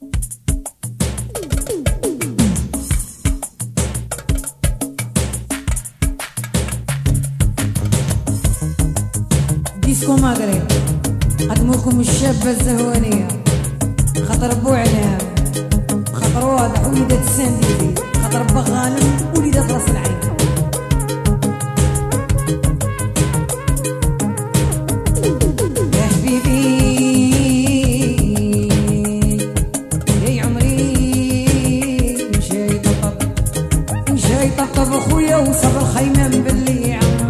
ديسكو مغرب قدموكم الشابة الزهوانية، خاطر بوعنام، خاطر واضح وليدات السنديدي، خاطر بغانم وليدات راس العين. يا حبيبي يا عمري وجاي طبطب وجاي طبطب اخويا وصب الخيمة من باللي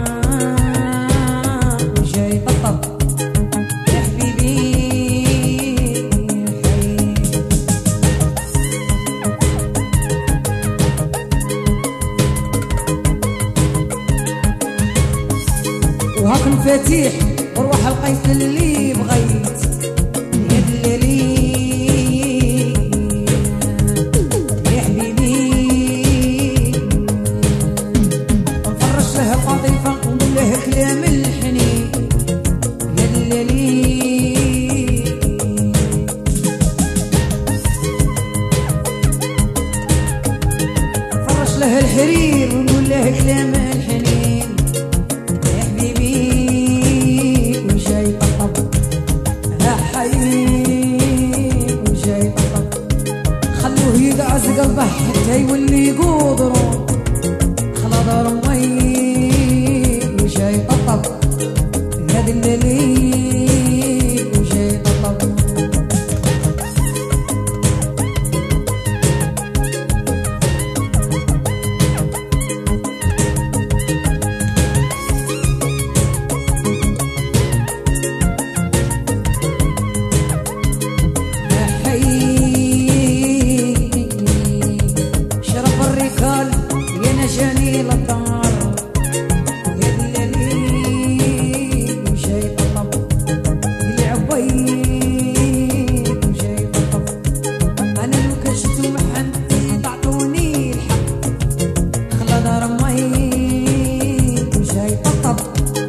وهاك المفاتيح وروح القيس اللي بغيت يا دلالي يا حبيبي، نفرش له القطيفة ونقول له كلام الحنين يا دلالي، نفرش له الحرير ونقول له كلام الحنين يا حبيبي وجاي طبطب، ها حبيبي وجاي طبطب، خلوه يدعس قلبه حتى يولي قدرون، خلا دار مي وجاي طبطب يا دلالي وجاي طبطب. شرف الركال يا نجاني للدار يا دلالي وجاي طبطب، العبيد وجاي طبطب، انا لو كشت ومحنتي تعطوني الحق، خلا دار مي وجاي طبطب.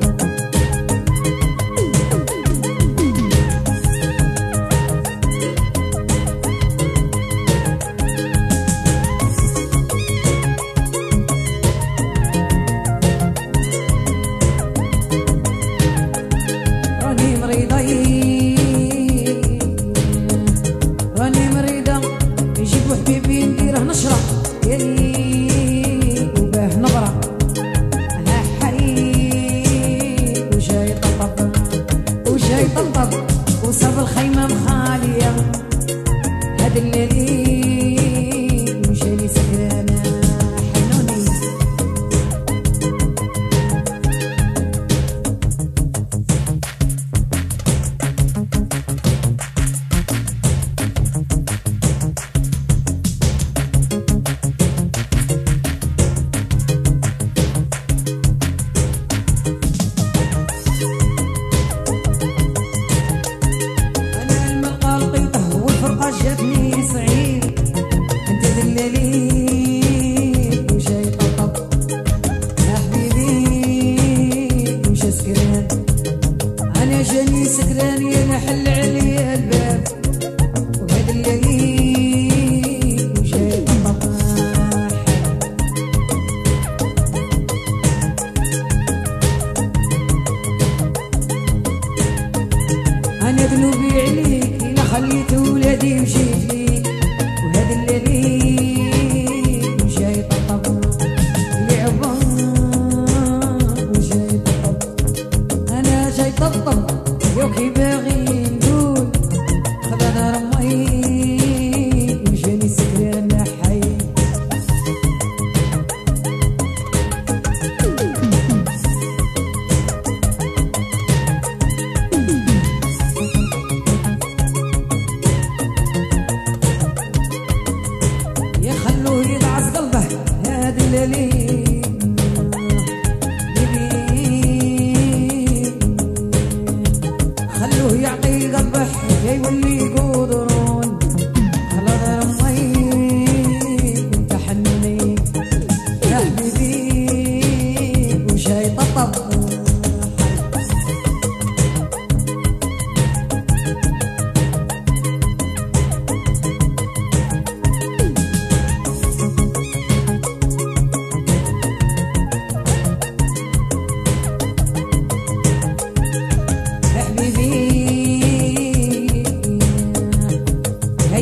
راني مريضة يجيبو حبيبي نديره نشرة يالي وباه نبرة، ها حريق وجاي طبطب وجاي طبطب وصاب الخيمة مخالية، هاد الليل وجاني سكرانة حنوني. جاتني صعيب انت دلالي وجاي طبطب، يا حبيبي وجا سكران، انا جاني سكران يا نحل عليا الباب وهاد الليالي وجاي طبطب. انا ذنوبي عليك الا خليت ولادي وجيت ليك، وهاد الليالي وجاي طبطب، لعبة وجاي طبطب، انا جاي طبطب يوكي باغي نقول خلا دار مي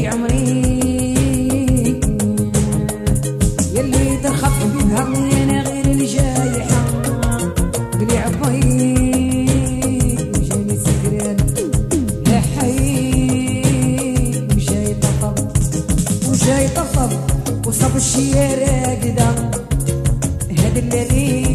يا عمري يلي ترخب حبيبها انا غير الجايحة قلي عبيد وجاني سكران لا حي وجاي طبطب وجاي طبطب وصب الشيارة قدام هاد الليل